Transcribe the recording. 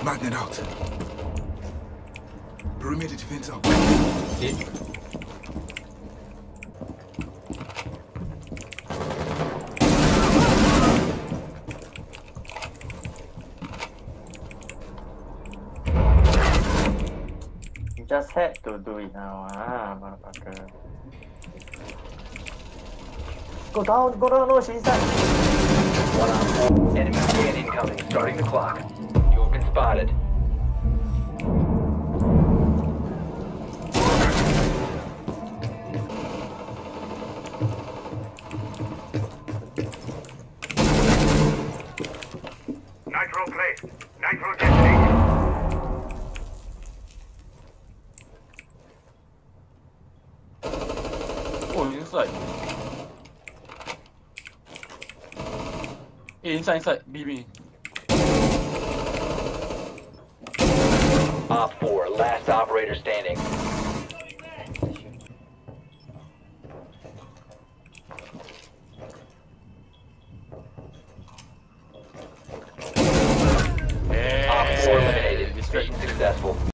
Magnet out. Perimeter defense up. You just had to do it now, motherfucker. Go down, no, she's inside. 1 on 4. Enemy scan incoming, starting the clock. You have been spotted. Nitro placed. Nitro detonated. Oh, inside. Hey, inside, B. Op 4, last operator standing. Op 4 eliminated. Mission successful.